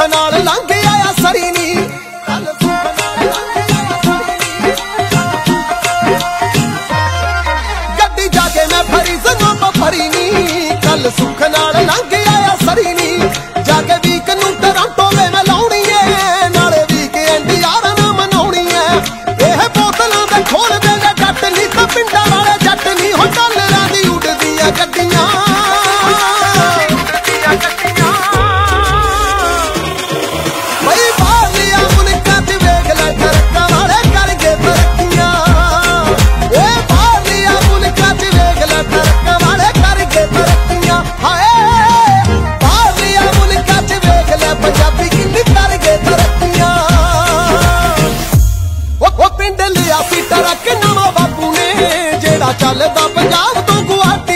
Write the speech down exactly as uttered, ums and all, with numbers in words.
नाल लंघ आया सरी नी, कल सुख नाल लंघ आया सरी नी। गड्डी जाके मैं फरी जनाब फरी नी, कल सुख नाल लंघ आया सरी नी। जाके वीक नूं टोरंटो में मैं लाउणी है, नाले वीकेंड यारां नाल मनाउणी है। इह बोतलां दे खोल दे जट नी तां पिंडां वाले जट नी, हो डॉलरां दी उडदियां गड्डियां। पिंड लिया सी ट्रक नवां बापू ने, जेड़ा चलदा पंजाब तो गुआटी।